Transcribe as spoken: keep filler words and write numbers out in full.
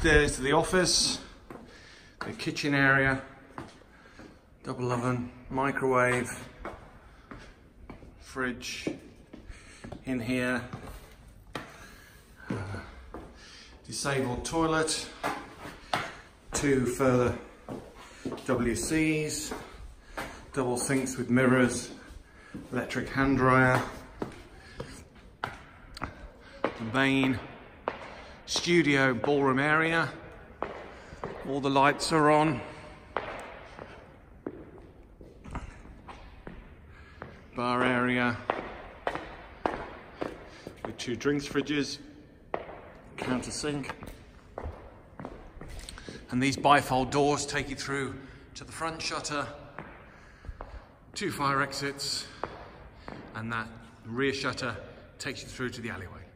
upstairs to the office, the kitchen area, double oven, microwave, fridge in here, uh, disabled toilet, two further W Cs, double sinks with mirrors, electric hand dryer, the main studio ballroom area, all the lights are on, bar area with two drinks fridges, counter sink, and these bifold doors take you through to the front shutter, two fire exits, and that rear shutter takes you through to the alleyway.